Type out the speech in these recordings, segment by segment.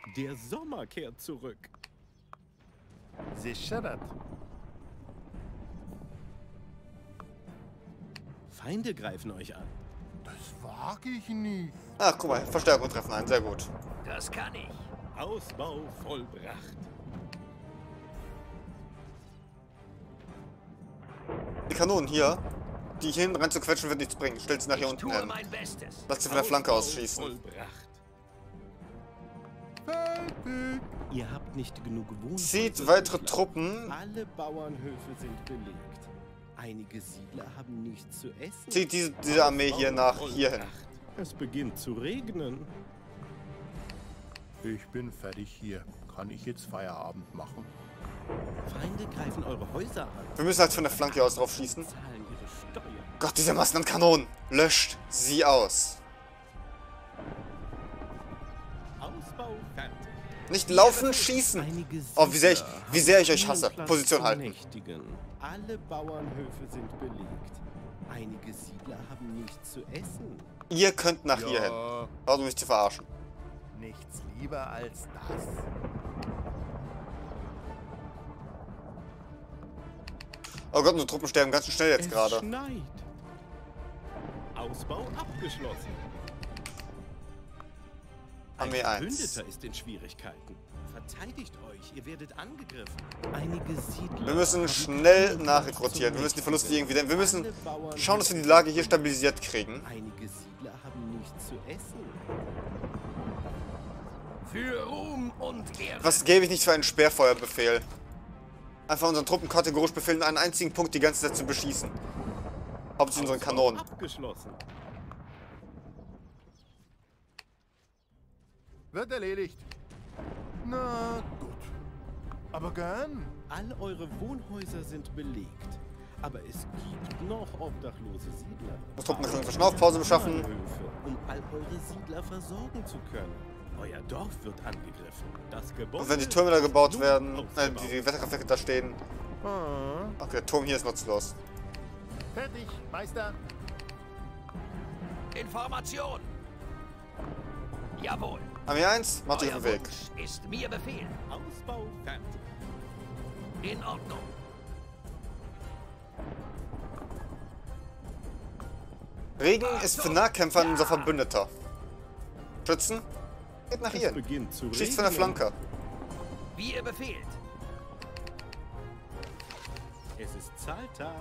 Der Sommer kehrt zurück. Sicher das. Feinde greifen euch an. Das wage ich nicht. Ach, guck mal, Verstärkung treffen ein, sehr gut. Das kann ich. Ausbau vollbracht. Die Kanonen hier, die hier hinten rein zu quetschen, wird nichts bringen. Stellt sie nach hier Ich unten tue hin. mein Bestes. Lass sie von der Flanke aus Ausbau schießen. vollbracht. Fertig. Ihr habt nicht genug Wohnhäuser. Zieht weitere durchlaufen. Truppen. Alle Bauernhöfe sind belegt. Einige Siedler haben nichts zu essen. Zieht diese Armee hier nach hier hin. Es beginnt zu regnen. Ich bin fertig hier. Kann ich jetzt Feierabend machen? Feinde greifen eure Häuser an. Wir müssen halt von der Flanke aus drauf schießen. Zahlen ihre Steuern. Gott, diese Massen an Kanonen. Löscht sie aus. Ausbau fertig. Nicht laufen, schießen. Einige Oh, wie sehr ich Siedler euch haben hasse. keinen Platz Position zum halten. Nächtigen. Alle Bauernhöfe sind belegt. Einige Siedler haben nichts zu essen. Ihr könnt nach hier hin. Warum mich zu verarschen? Nichts lieber als das. Oh Gott, unsere Truppen sterben ganz schön schnell jetzt Es gerade. schneit. Ausbau abgeschlossen. Armee Ein 1. Verbündeter ist in Schwierigkeiten. Verteidigt euch, ihr werdet angegriffen. Einige Siedler Wir müssen haben schnell keinen Platz nachrekrutieren. Wir zum müssen die Verluste Nächtigen. irgendwie... Wir müssen Alle Bauernhöfe schauen, dass wir die Lage hier stabilisiert kriegen. Einige Siedler haben nichts zu essen. Für Ruhm und Ehre. Was gebe ich nicht für einen Sperrfeuerbefehl? Einfach unseren Truppen kategorisch befehlen, einen einzigen Punkt die ganze Zeit zu beschießen. Hauptsächlich unseren Kanonen. Abgeschlossen. Wird erledigt. Na gut. Aber gern. All eure Wohnhäuser sind belegt. Aber es gibt noch obdachlose Siedler. Unsere Truppen können eine Verschnaufpause beschaffen. Bauernhöfe, um all eure Siedler versorgen zu können. Euer Dorf wird angegriffen. Das Gebäude Und wenn die Türme da gebaut nun werden, ausgebaut. die Wetterkraftwerke da stehen. Ah. Okay, der Turm hier ist nutzlos. Fertig, Meister. Information. Jawohl. Armee 1, macht euch Euer auf den Weg. Wunsch ist mir Befehl. Ausbau fertig. In Ordnung. Regen ist für Nahkämpfer unser Verbündeter. Schützen, geht nach Es hier. beginnt zu Schießt von der regnen. Flanke. Wie ihr befehlt. Es ist Zahltag.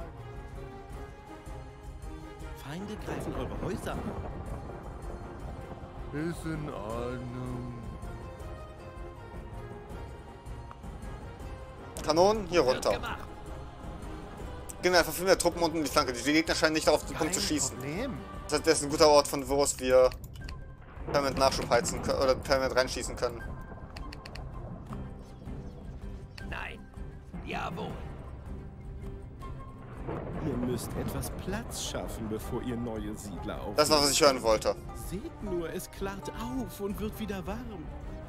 Feinde greifen eure Häuser an. Ist in Ordnung. Kanonen hier Wird runter. gemacht. Gehen wir einfach viel mehr Truppen unten in die Flanke. Die Gegner scheinen nicht auf den Punkt zu Kein schießen. Problem. Das heißt, das ist ein guter Ort, von wo aus wir permanent Nachschub heizen können oder permanent reinschießen können. Nein. Jawohl. Ihr müsst etwas Platz schaffen, bevor ihr neue Siedler aufnehmt. Das war, was ich hören wollte. Seht nur, es klart auf und wird wieder warm.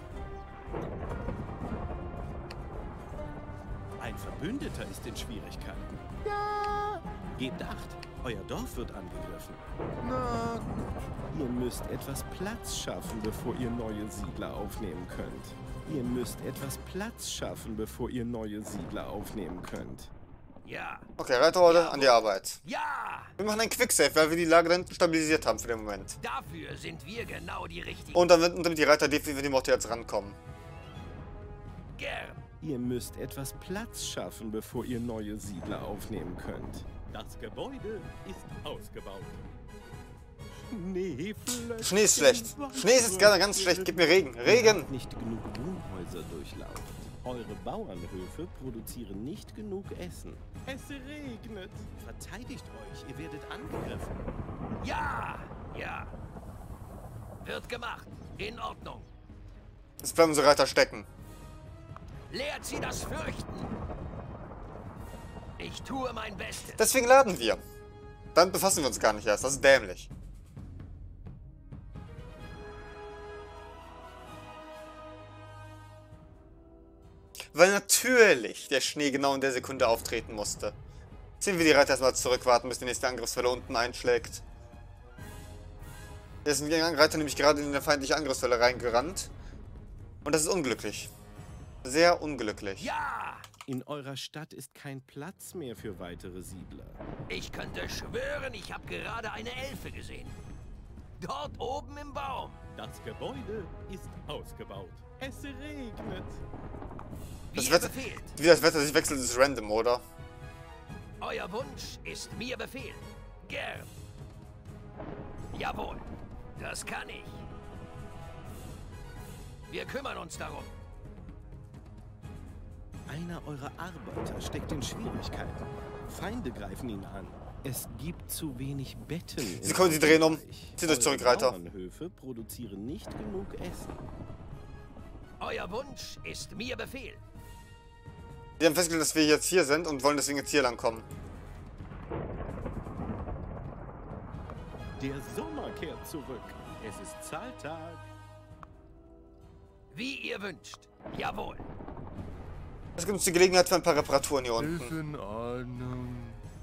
Ein Verbündeter ist in Schwierigkeiten. Ja. Gebt acht, euer Dorf wird angegriffen. Na gut. Ihr müsst etwas Platz schaffen, bevor ihr neue Siedler aufnehmen könnt. Ihr müsst etwas Platz schaffen, bevor ihr neue Siedler aufnehmen könnt. Ja. Okay, Reiterhorde, an die Arbeit. Ja. Wir machen einen Quicksave, weil wir die Lage da hinten stabilisiert haben für den Moment. Dafür sind wir genau die Richtigen. Und damit die Reiter definitiv auch jetzt rankommen. Gern. Ihr müsst etwas Platz schaffen, bevor ihr neue Siedler aufnehmen könnt. Das Gebäude ist ausgebaut. Schneeflöckchen Schnee ist schlecht. Schnee ist jetzt gerade ganz schlecht. Gib mir Regen. Ihr Regen! habt nicht genug Wohnhäuser durchlaufen. Eure Bauernhöfe produzieren nicht genug Essen. Es regnet. Verteidigt euch, ihr werdet angegriffen. Ja. Ja. Wird gemacht. In Ordnung. Jetzt bleiben unsere Reiter stecken. Lehrt sie das Fürchten. Ich tue mein Bestes. Deswegen laden wir. Dann befassen wir uns gar nicht erst. Das ist dämlich. Weil natürlich der Schnee genau in der Sekunde auftreten musste. Ziehen wir die Reiter erstmal zurück, warten, bis die nächste Angriffswelle unten einschlägt. Jetzt sind die Reiter nämlich gerade in eine feindliche Angriffswelle reingerannt. Und das ist unglücklich. Sehr unglücklich. Ja! In eurer Stadt ist kein Platz mehr für weitere Siedler. Ich könnte schwören, ich habe gerade eine Elfe gesehen. Dort oben im Baum. Das Gebäude ist ausgebaut. Es regnet. Wie Das ihr Wetter, befehlt. wie das Wetter sich wechselt, ist random, oder? Euer Wunsch ist mir Befehl. Gern. Jawohl. Das kann ich. Wir kümmern uns darum. Einer eurer Arbeiter steckt in Schwierigkeiten. Feinde greifen ihn an. Es gibt zu wenig Betten. Sie drehen um. Zieht euch zurück, Reiter. Bauernhöfe produzieren nicht genug Essen. Euer Wunsch ist mir Befehl. Wir haben festgestellt, dass wir jetzt hier sind und wollen deswegen jetzt hier lang kommen. Der Sommer kehrt zurück. Es ist Zahltag. Wie ihr wünscht. Jawohl. Es gibt uns die Gelegenheit für ein paar Reparaturen hier Ist unten. in Ordnung.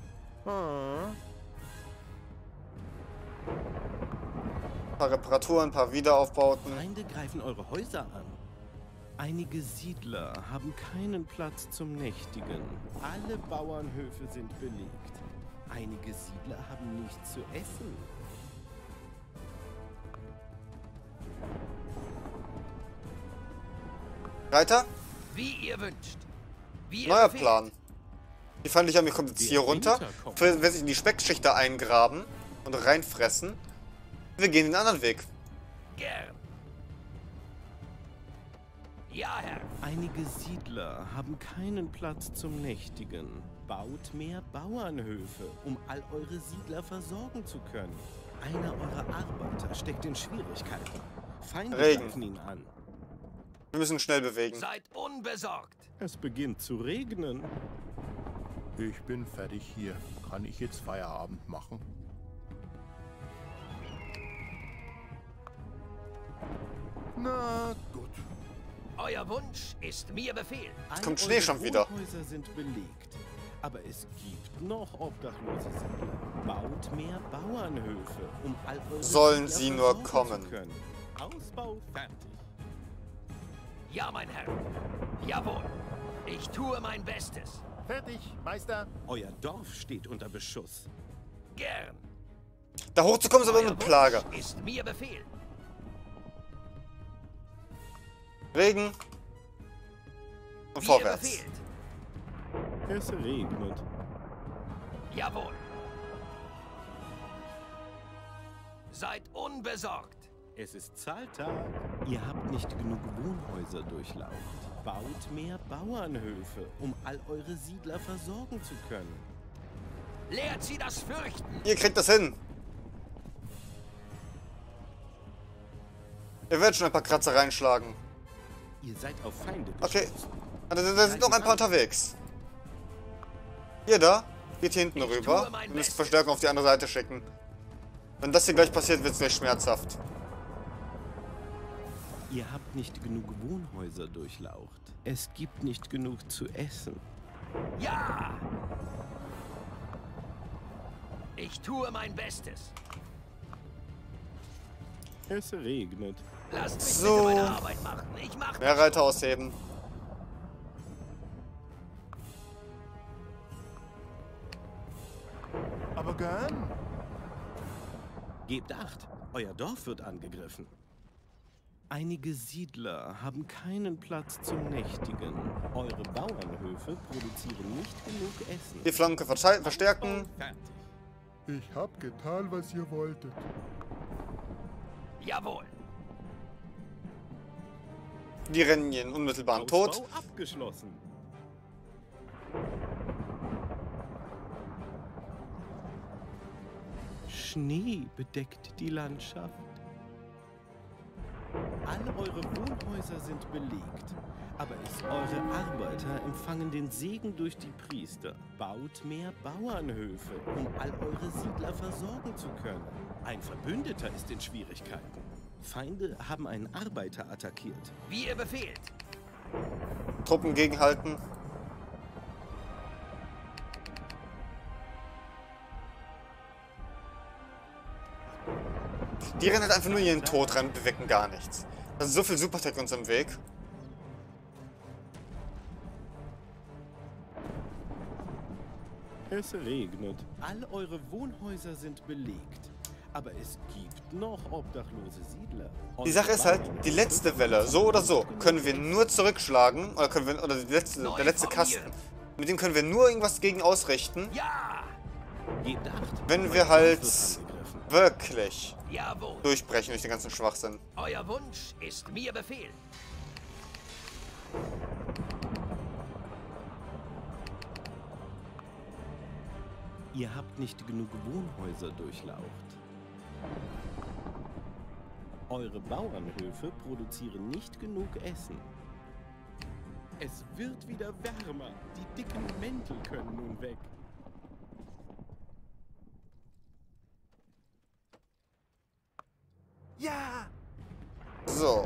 Ein paar Reparaturen, ein paar Wiederaufbauten. Feinde greifen eure Häuser an. Einige Siedler haben keinen Platz zum Nächtigen. Alle Bauernhöfe sind belegt. Einige Siedler haben nichts zu essen. Reiter? Wie ihr wünscht. Wie ihr Neuer befehlt. Plan. Die feindliche Armee kommt jetzt hier runter, wird sich in die Speckschichte eingraben und reinfressen. Wir gehen den anderen Weg. Gern. Ja, Herr. Einige Siedler haben keinen Platz zum Nächtigen. Baut mehr Bauernhöfe, um all eure Siedler versorgen zu können. Einer eurer Arbeiter steckt in Schwierigkeiten. Feinde Regen. greifen ihn an. Wir müssen schnell bewegen. Seid unbesorgt. Es beginnt zu regnen. Ich bin fertig hier. Kann ich jetzt Feierabend machen? Na gut. Euer Wunsch ist mir Befehl. All kommt Schnee eure schon wieder. Wohnhäuser sind belegt. Aber es gibt noch obdachlose Siedler. Baut mehr Bauernhöfe, um all eure Sollen Siedler sie nur versorgen kommen. zu können. Ausbau fertig. Ja, mein Herr. Jawohl. Ich tue mein Bestes. Fertig, Meister. Euer Dorf steht unter Beschuss. Gern. Da hochzukommen ist aber Euer eine Plage. Wunsch ist mir Befehl. Regen. Und Wie vorwärts. ihr befehlt. Es regnet. Jawohl. Seid unbesorgt. Es ist Zahltag. Ihr habt nicht genug Wohnhäuser durchlaucht. Baut mehr Bauernhöfe, um all eure Siedler versorgen zu können. Lehrt sie das Fürchten. Ihr kriegt das hin. Ihr werdet schon ein paar Kratzer reinschlagen. Ihr seid auf Feinde Okay. gestoßen. Da sind noch ein paar unterwegs. Ihr da? Geht hier hinten Ich rüber. tue mein Wir müssen Bestes. Verstärkung auf die andere Seite schicken. Wenn das hier gleich passiert, wird es gleich schmerzhaft. Ihr habt nicht genug Wohnhäuser durchlaucht. Es gibt nicht genug zu essen. Ja. Ich tue mein Bestes. Es regnet. Lasst mich So. bitte meine Arbeit machen. Ich mach Mehr Reiter ausheben. Aber gern. Gebt acht, euer Dorf wird angegriffen. Einige Siedler haben keinen Platz zum Nächtigen. Eure Bauernhöfe produzieren nicht genug Essen. Die Flanke verstärken. Fertig. Ich hab getan, was ihr wolltet. Jawohl. Die rennen hier in unmittelbaren Tod. Ausbau abgeschlossen. Schnee bedeckt die Landschaft. Alle eure Wohnhäuser sind belegt, aber eure Arbeiter empfangen den Segen durch die Priester. Baut mehr Bauernhöfe, um all eure Siedler versorgen zu können. Ein Verbündeter ist in Schwierigkeiten. Feinde haben einen Arbeiter attackiert. Wie ihr befehlt. Truppen gegenhalten. Die rennen halt einfach nur ihren Tod rein und bewirken gar nichts. Da ist so viel Supertech uns im Weg. Es regnet. All eure Wohnhäuser sind belegt. Aber es gibt noch obdachlose Siedler. Die Sache ist halt, die letzte Welle, so oder so, können wir nur zurückschlagen, oder der letzte Kasten. Mit dem können wir nur irgendwas gegen ausrichten, Ja! Gebt Acht. wenn wir Euer halt Dorf wird angegriffen. wirklich Jawohl. durchbrechen durch den ganzen Schwachsinn. Euer Wunsch ist mir Befehl. Ihr habt nicht genug Wohnhäuser durchlaucht. Eure Bauernhöfe produzieren nicht genug Essen. Es wird wieder wärmer. Die dicken Mäntel können nun weg. Ja! So.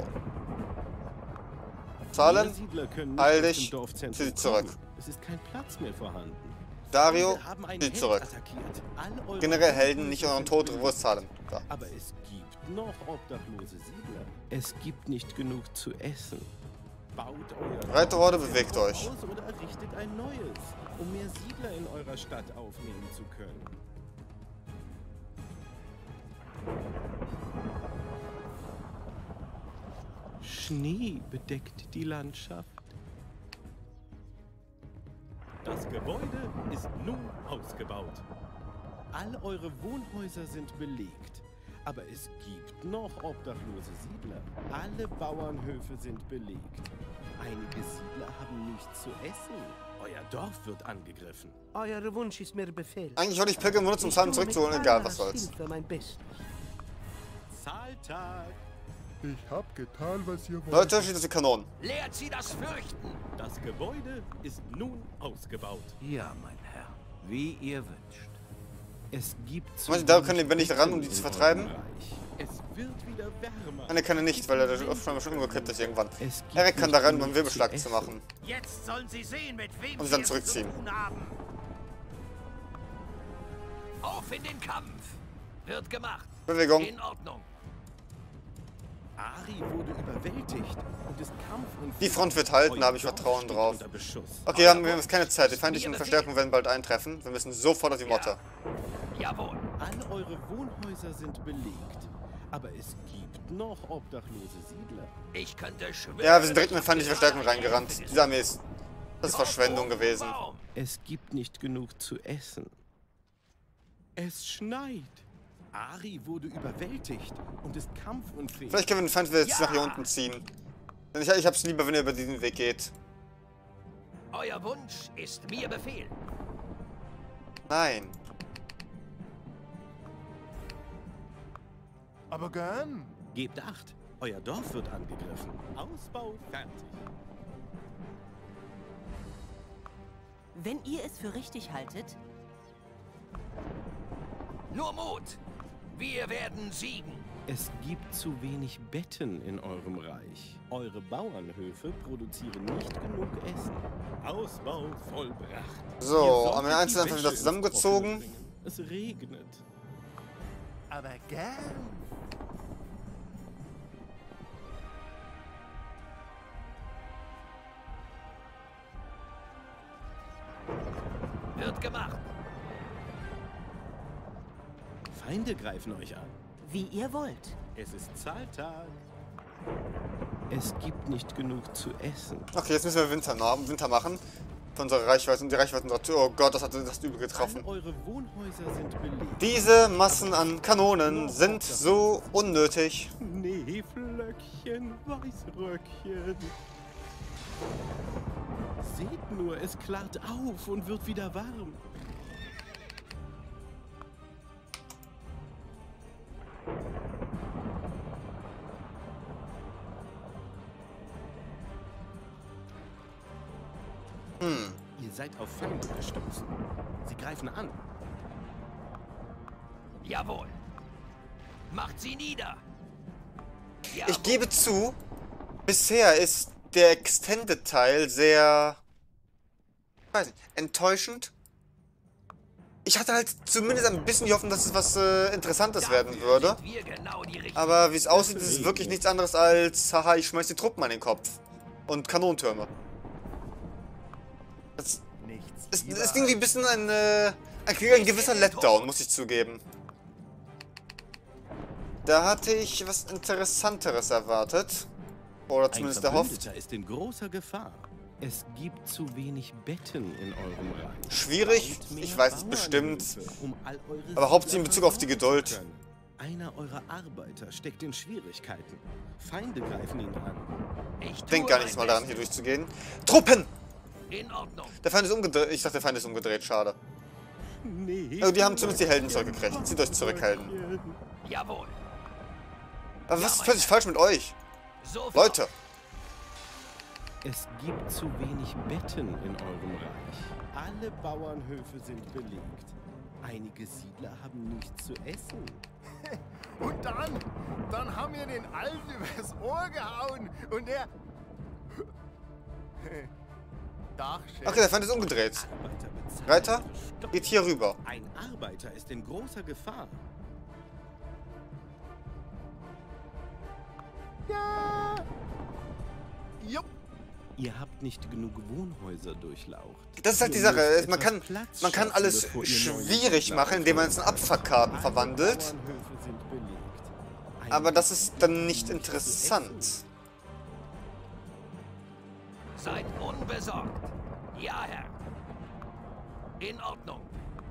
Mehr Zahlen, Siedler können nicht heil aus dem dich, Dorfzentrum zieh dich zurück. kommen. Es ist kein Platz mehr vorhanden. Dario, Wir haben einen zieh Held zurück. attackiert. All eure Generell Helden, Wohnhäuser nicht euren sind Tod, belegt. wo ist Zahlen? Da. Aber es gibt noch obdachlose Siedler. Es gibt nicht genug zu essen. Baut euer Reiterhorde, Dorf bewegt euch. aus oder errichtet ein neues, um mehr Siedler in eurer Stadt aufnehmen zu können. Schnee bedeckt die Landschaft. Das Gebäude ist nun ausgebaut. All eure Wohnhäuser sind belegt. Aber es gibt noch obdachlose Siedler. Alle Bauernhöfe sind belegt. Einige Siedler haben nichts zu essen. Euer Dorf wird angegriffen. Euer Wunsch ist mir Befehl. Eigentlich wollte ich Pilgrim benutzen, um Ich Zahlen tue mit zurückzuholen, egal aller was soll's. Hilfe mein Bestes. Zahltag. Ich hab getan, was ihr wollt. Leute, schießt auf die Kanonen. Lehrt sie das Fürchten. Das Gebäude ist nun ausgebaut. Ja, mein Herr, wie ihr wünscht. Es gibt zu Meinst du, da wenig können die Bände nicht ran, um die Essen zu in vertreiben? eurem Reich. Es wird wieder wärmer. Eine kann er nicht, weil er schon umgekippt ist irgendwann. Es gibt Eric kann da nicht rein, um einen genug Wirbelschlag zu zu essen. machen. Jetzt sollen sie sehen, mit wem Und sie dann es zurückziehen. zu tun haben. Auf in den Kampf. Wird gemacht. Bewegung. In Ordnung. Ari wurde überwältigt und ist kampfunfähig. Die Front wird halten, da habe ich Euer Dorf Vertrauen steht drauf. unter Beschuss. Okay, wir haben keine Zeit. Die feindlichen Verstärkungen werden bald eintreffen. Wir müssen sofort auf die Motte. Jawohl. All eure Wohnhäuser sind belegt. Aber es gibt noch obdachlose Siedler. Ich könnte schwören. Ja, wir sind direkt mit ich feindlichen habe Verstärkungen gerade reingerannt. Hilfe Diese Armee ist... Das ist gesehen. Verschwendung gewesen. Baum. Es gibt nicht genug zu essen. Es schneit. Ari wurde überwältigt und ist kampfunfähig. Vielleicht können wir den Feind jetzt nach hier unten ziehen. Denn ich hab's lieber, wenn er über diesen Weg geht. Euer Wunsch ist mir Befehl. Nein. Aber gern. Gebt Acht, euer Dorf wird angegriffen. Ausbau fertig. Wenn ihr es für richtig haltet, Nur Mut. Wir werden siegen. Es gibt zu wenig Betten in eurem Reich. Eure Bauernhöfe produzieren nicht genug Essen. Ausbau vollbracht. So, Ihr solltet haben wir die einzeln einfach Wäsche wieder ins zusammengezogen. Trockene bringen. Es regnet. Aber gern. Wird gemacht. Feinde greifen euch an. wie ihr wollt. Es ist Zahltag. Es gibt nicht genug zu essen. Okay, jetzt müssen wir Winter machen. Für unsere Reichweite und die Reichweite unserer Tür. Oh Gott, das hat das übel getroffen. All eure Wohnhäuser sind belegt. Diese Massen an Kanonen sind so unnötig. Schneeflöckchen, Weißröckchen. Seht nur, es klart auf und wird wieder warm. Ihr seid auf Feinde gestoßen. Sie greifen an. Jawohl. Macht sie nieder. Ich gebe zu, bisher ist der Extended-Teil sehr, weiß nicht, enttäuschend. Ich hatte halt zumindest ein bisschen die Hoffnung, dass es was Interessantes werden würde. Aber wie es aussieht, ist es wirklich nichts anderes als, haha, ich schmeiß die Truppen an den Kopf. Und Kanonentürme. Das Es ist irgendwie ein bisschen ein gewisser Letdown, muss ich zugeben. Da hatte ich was Interessanteres erwartet. Oder zumindest Ein erhofft. Verbündeter ist in großer Gefahr. Es gibt zu wenig Betten in eurem Reich. Schwierig, Baut mehr ich weiß es bestimmt. Bauernhöfe, um all eure Aber hauptsächlich in Siedler Bezug auf die versorgen Geduld. zu können. Einer eurer Arbeiter steckt in Schwierigkeiten. Feinde greifen ihn an. Ich Denk tue gar nicht mein mal daran, hier Bestes. durchzugehen. Truppen! In Ordnung. Der Feind ist umgedreht. Ich dachte, der Feind ist umgedreht. Schade. Nee, Also die haben zumindest die Helden zurückgekriegt. Zieht euch zurück, Helden. Jawohl. Aber was ist plötzlich falsch mit euch? Sofort. Leute. Es gibt zu wenig Betten in eurem Reich. Alle Bauernhöfe sind belegt. Einige Siedler haben nichts zu essen. Und dann haben wir den Alten übers Ohr gehauen und er... Dachchef. Okay, der Feind ist umgedreht. Arbeiter bezahlen Reiter, für Stock. geht hier rüber. Ein Arbeiter ist in großer Gefahr. Ja. Jupp. Ihr habt nicht genug Wohnhäuser durchlaucht. Das ist halt die Ihr Sache. müsst Man kann, etwas Platz man kann schaffen, alles bevor ihr schwierig neue machen, indem man es in Siedler Abfuckkarten Alle verwandelt. Bauernhöfe sind belegt. Aber das ist dann Einige nicht haben nichts zu interessant. essen. Seid unbesorgt. Ja, Herr. In Ordnung.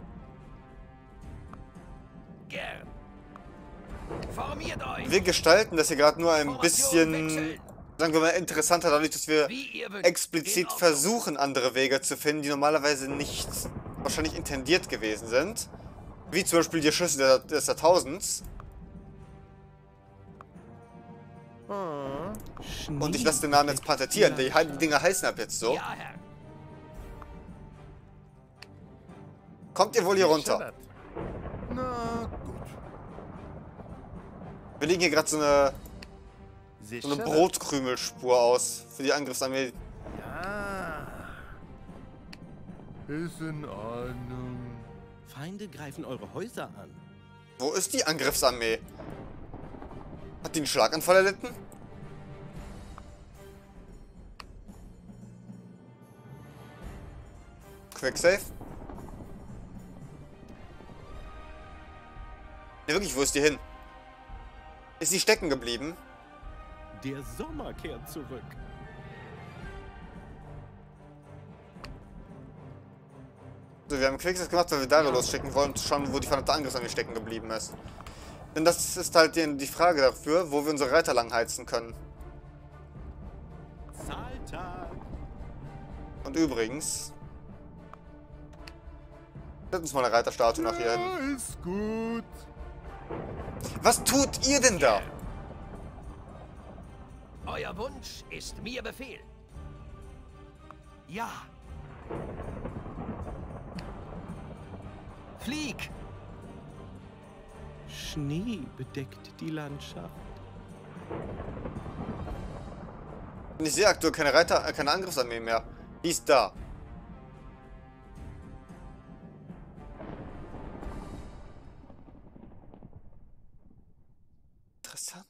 Gern. Formiert euch. Wir gestalten das hier gerade nur ein Formation bisschen, wechseln. sagen wir mal, interessanter, dadurch, dass wir Wie ihr wünscht. explizit In Ordnung. versuchen, andere Wege zu finden, die normalerweise nicht wahrscheinlich intendiert gewesen sind. Wie zum Beispiel die Schüsse des Jahrtausends. Und ich lasse den Namen jetzt patentieren. Die Dinger heißen ab jetzt so. Ja, Herr. Kommt ihr wohl hier runter? Na gut. Wir legen hier gerade so eine Brotkrümelspur aus für die Angriffsarmee. Ja. Ist in Ordnung. Feinde greifen eure Häuser an. Wo ist die Angriffsarmee? Hat die einen Schlaganfall erlitten? Quicksave? Ne, wirklich, wo ist die hin? Ist sie stecken geblieben? Der Sommer kehrt zurück. So, wir haben Quicksave gemacht, weil wir Dario losschicken wollen, um zu schauen, wo die verdammte Angriffsarmee stecken geblieben ist. Denn das ist halt die Frage dafür, wo wir unsere Reiter lang heizen können. Zahltag. Und übrigens... Setz uns mal eine Reiterstatue nach hier hin. Ja, ist gut. Was tut ihr denn da? Euer Wunsch ist mir Befehl. Ja. Flieg! Schnee bedeckt die Landschaft. Und ich sehe aktuell keine keine Angriffsarmee mehr. Die ist da. Interessant.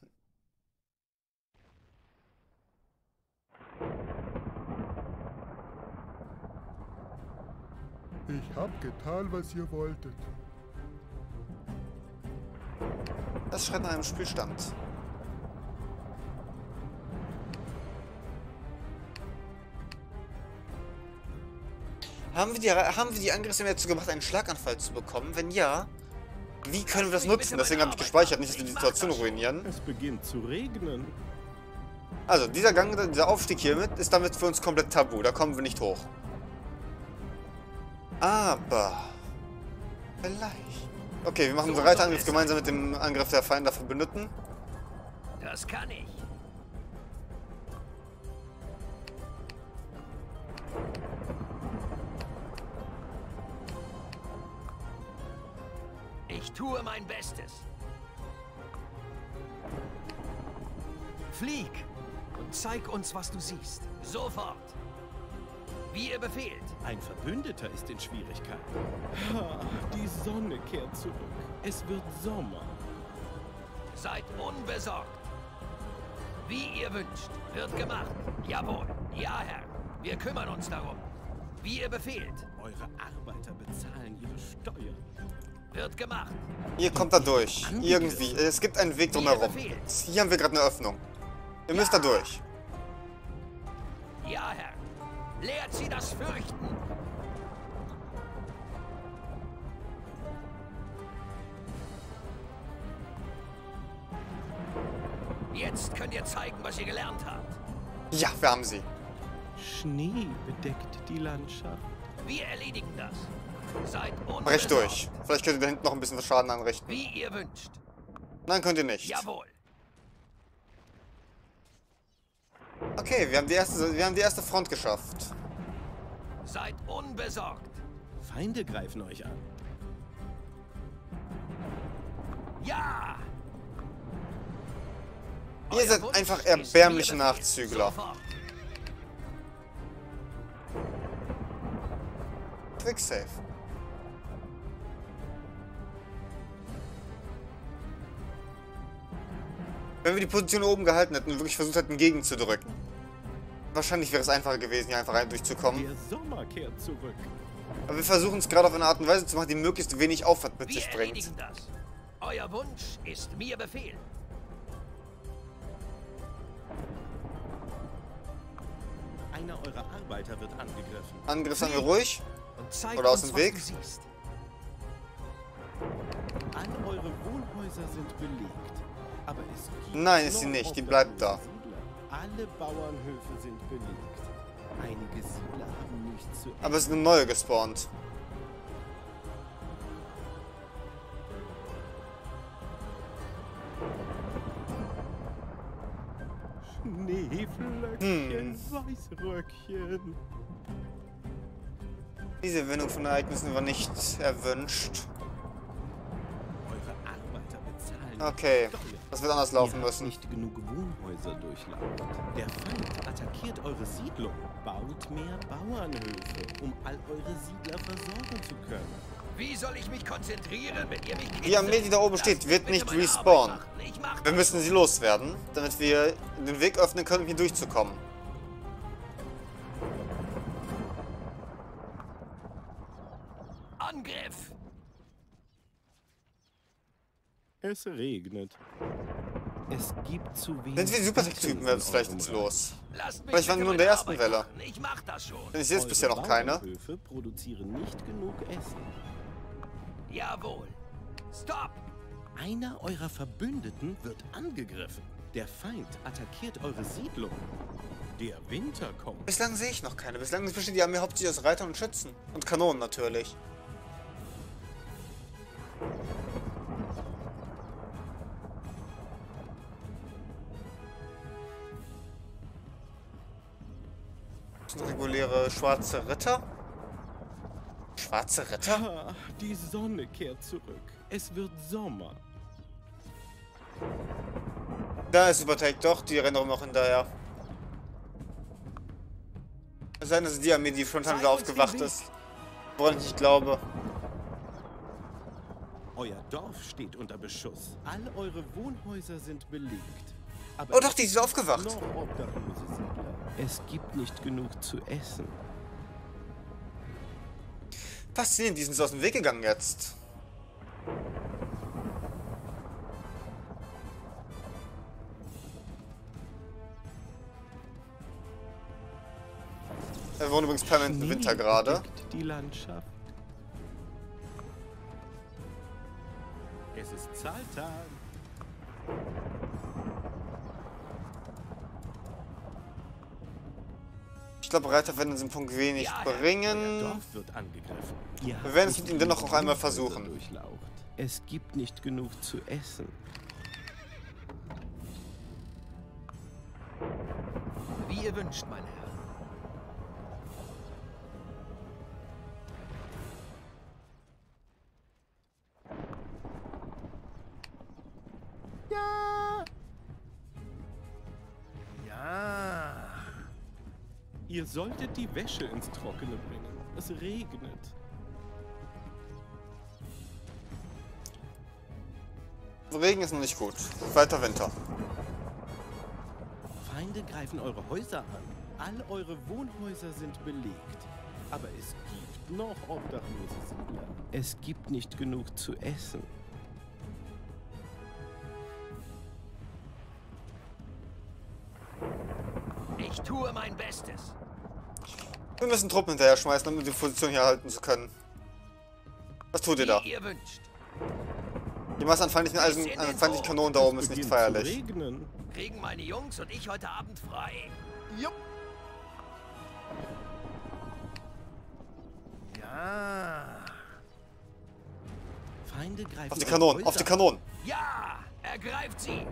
Ich hab getan, was ihr wolltet. Das schreit nach einem Spielstand. Haben wir die Angriffsarmee dazu gemacht, einen Schlaganfall zu bekommen? Wenn ja, wie können wir das nutzen? Deswegen habe ich gespeichert, nicht, dass wir die Situation ruinieren. Es beginnt zu regnen. Also, dieser Aufstieg hiermit ist damit für uns komplett tabu. Da kommen wir nicht hoch. Aber... vielleicht... Okay, wir machen unseren Reiterangriff gemeinsam mit dem Angriff der Feinde Verbündeten. Das kann ich. Ich tue mein Bestes. Flieg und zeig uns, was du siehst. Sofort. Wie ihr befehlt. Ein Verbündeter ist in Schwierigkeiten. Ha, die Sonne kehrt zurück. Es wird Sommer. Seid unbesorgt. Wie ihr wünscht. Wird gemacht. Jawohl. Ja, Herr. Wir kümmern uns darum. Wie ihr befehlt. Eure Arbeiter bezahlen ihre Steuern. Wird gemacht. Ihr kommt da durch. Irgendwie. Es gibt einen Weg drumherum. Hier haben wir gerade eine Öffnung. Ihr müsst da durch. Ja, Herr. Lehrt sie das Fürchten. Jetzt könnt ihr zeigen, was ihr gelernt habt. Ja, wir haben sie. Schnee bedeckt die Landschaft. Wir erledigen das. Seid unbesorgt. Brecht durch. Vielleicht könnt ihr da hinten noch ein bisschen Schaden anrichten. Wie ihr wünscht. Nein, könnt ihr nicht. Jawohl. Okay, wir haben die erste Front geschafft. Seid unbesorgt. Feinde greifen euch an. Ja! Ihr Euer seid Wunsch einfach ist erbärmliche mir Befehl. Nachzügler. Sofort. Quick Save. Wenn wir die Position oben gehalten hätten und wirklich versucht hätten, gegenzudrücken. Wahrscheinlich wäre es einfacher gewesen, hier einfach rein durchzukommen. Der Sommer kehrt zurück. Aber wir versuchen es gerade auf eine Art und Weise zu machen, die möglichst wenig Aufwand mit Wir sich bringt. erledigen das. Euer Wunsch ist mir Befehl. Einer eurer Arbeiter wird angegriffen. Angriff sagen wir ruhig. Und zeig Oder aus uns, dem was Weg. du siehst. All eure Wohnhäuser sind belegt. Aber es gibt Nein, ist sie noch nicht. Die bleibt da. Siedler. Alle Bauernhöfe sind belegt. Einige Siedler haben nichts zu essen. Aber es ist eine neue gespawnt. Schneeflöckchen, Weißröckchen. Diese Wendung von Ereignissen war nicht erwünscht. Eure Arbeiter bezahlen Okay, Steuern. das wird anders laufen Ihr habt müssen. nicht genug Wohnhäuser durchlaufen. Der Feind attackiert eure Siedlung. Baut mehr Bauernhöfe, um all eure Siedler versorgen zu können. Wie soll ich mich konzentrieren, wenn ihr mich Die Armee, die da oben steht, wird nicht respawnen. Wir müssen sie loswerden, damit wir den Weg öffnen können, um hier durchzukommen. Angriff! Es regnet. Es gibt zu wenig. Sind wir Supertech-Typen, werden es in vielleicht eurem uns Reich. los. Lasst mich Vielleicht waren wir bitte nur in der meine ersten Arbeit Welle. machen. Ich mach das schon. Denn ich sehe es bisher noch keine. Bauernhöfe produzieren nicht genug Essen. Jawohl. Stopp! Einer eurer Verbündeten wird angegriffen. Der Feind attackiert eure Siedlung. Der Winter kommt. Bislang sehe ich noch keine. Bislang besteht die Armee hauptsächlich aus Reitern und Schützen. Und Kanonen natürlich. Das sind reguläre schwarze Ritter. Schwarze Ritter? Ah, die Sonne kehrt zurück. Es wird Sommer. Da ist Supertech, doch, die rennen auch noch hinterher. Es sei denn, dass die Armee, die frontal wieder aufgewacht ist. Woran ich nicht glaube. Euer Dorf steht unter Beschuss. All eure Wohnhäuser sind belegt. Aber Oh doch, die ist aufgewacht. noch obdachlose Siedler. Es gibt nicht genug zu essen. Faszinierend, die sind so aus dem Weg gegangen jetzt. Wir wohnen übrigens permanent im Winter gerade. bedeckt die Landschaft. Es ist Zahltag. Ich glaube, Reiter werden diesen Punkt wenig Euer bringen. Dorf wird angegriffen. Ihr Wir habt werden es nicht mit ihm dennoch genug auch einmal Wohnhäuser versuchen. durchlaucht. Es gibt nicht genug zu essen. Wie ihr wünscht, mein Herr. Ja! Ja. Ihr solltet die Wäsche ins Trockene bringen. Es regnet. Regen ist noch nicht gut. Weiter Winter. Feinde greifen eure Häuser an. All eure Wohnhäuser sind belegt. Aber es gibt noch obdachlose Siedler. Es gibt nicht genug zu essen. Ich tue mein Bestes. Wir müssen Truppen hinterher schmeißen, um die Position hier halten zu können. Was tut ihr da? Wie ihr wünscht. Die Masse an feindlichen Kanonen da oben ist nicht feierlich. Regnen. Kriegen meine Jungs und ich heute Abend frei. Jupp. Ja. Feinde greifen Auf die Kanonen, auf die Kanonen! Ja, ergreift sie.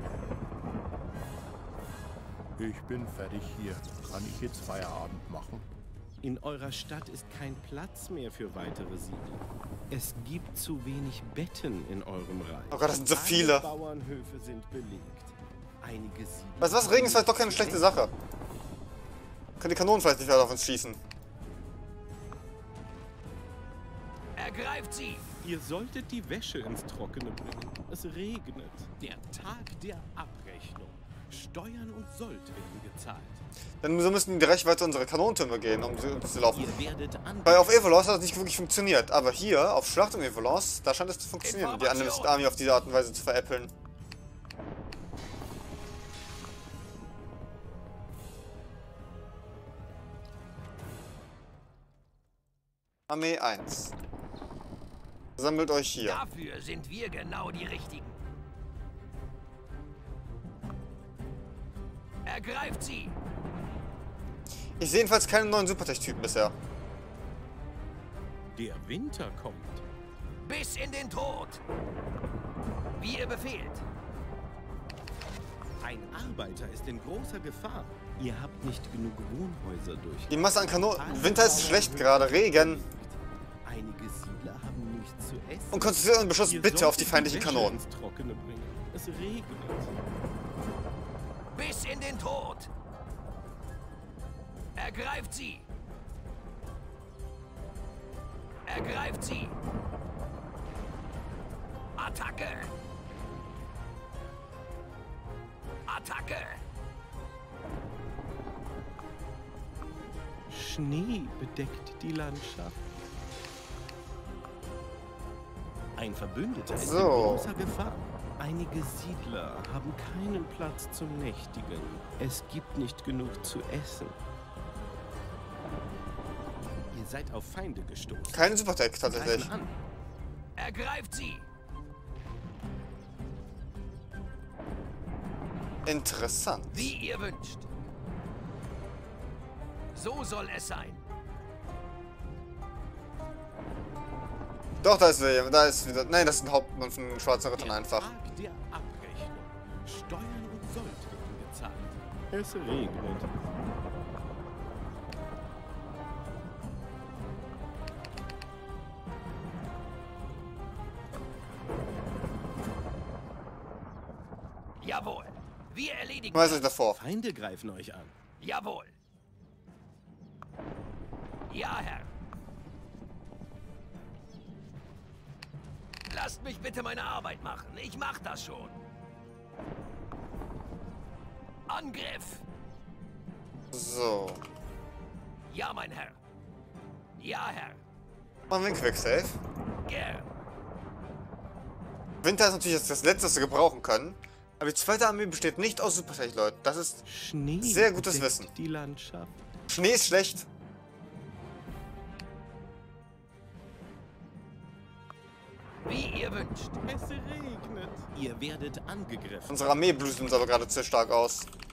Ich bin fertig hier. Kann ich jetzt Feierabend machen? In eurer Stadt ist kein Platz mehr für weitere Siedler. Es gibt zu wenig Betten in eurem Reich. Oh Gott, das sind so Alle viele. Bauernhöfe sind belegt. Einige Siedler... Weißt du was? Regen ist vielleicht doch keine schlechte Sache. Können die Kanonen vielleicht nicht weiter auf uns schießen. Ergreift sie. Ihr solltet die Wäsche ins Trockene bringen. Es regnet. Der Tag der Abrechnung. Steuern und Sold werden gezahlt. Denn so müssen die Reichweite unserer Kanonentürme gehen, um zu laufen. Ihr werdet Weil auf Evolos hat das nicht wirklich funktioniert. Aber hier, auf Schlacht um Evolos, da scheint es zu funktionieren, die Animist Army auf diese Art und Weise zu veräppeln. Armee 1. Sammelt euch hier. Dafür sind wir genau die Richtigen. Ergreift sie. Ich sehe jedenfalls keine neuen Supertech-Typen bisher. Der Winter kommt. Bis in den Tod. Wie ihr befehlt. Ein Arbeiter ist in großer Gefahr. Ihr habt nicht genug Wohnhäuser durch. Die Masse an Kanonen. Winter ist schlecht gerade. Regen. Einige Siedler haben nichts zu essen. Und konzentriert euren Beschuss Ihr bitte auf die solltet feindlichen Wäsche Kanonen. ins Trockene bringen. Es regnet. Bis in den Tod. Ergreift sie. Ergreift sie. Attacke. Attacke. Schnee bedeckt die Landschaft. Ein Verbündeter ist in So. großer Gefahr. Einige Siedler haben keinen Platz zum Nächtigen. Es gibt nicht genug zu essen. Ihr seid auf Feinde gestoßen. Keine Supertech tatsächlich. Greifen an. Ergreift sie. Interessant. Wie ihr wünscht. So soll es sein. Doch, da ist wieder. Nein, das ist ein Hauptmann von den Schwarzen Rittern einfach. Tag der Abrechnung. Steuern und Sold werden gezahlt. Es regnet. Jawohl. Wir erledigen. Schmeißt euch davor. Feinde greifen euch an. Jawohl. Ja, Herr. Lasst mich bitte meine Arbeit machen. Ich mach das schon. Angriff. So. Ja, mein Herr. Ja, Herr. Machen wir einen Quicksave. Gern. Winter ist natürlich das Letzte, was wir gebrauchen können. Aber die zweite Armee besteht nicht aus Supertech, Leute. Das ist Schnee sehr gutes bedeckt Wissen. die Landschaft. Schnee ist schlecht. Wie ihr wünscht. Es regnet. Ihr werdet angegriffen. Unsere Armee blutet uns aber gerade zu stark aus.